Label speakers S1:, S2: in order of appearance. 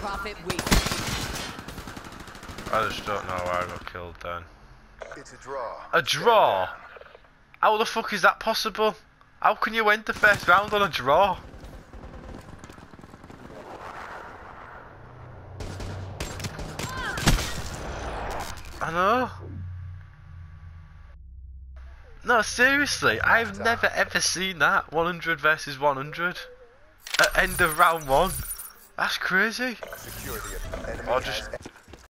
S1: Profit week.
S2: I just don't know why I got killed then.
S3: It's a draw.
S2: A draw? How the fuck is that possible? How can you end the first round on a draw? I know. No, seriously, I've never ever seen that. 100 versus 100 at end of round 1. That's crazy.
S3: Secure the enemy
S2: Or just
S3: has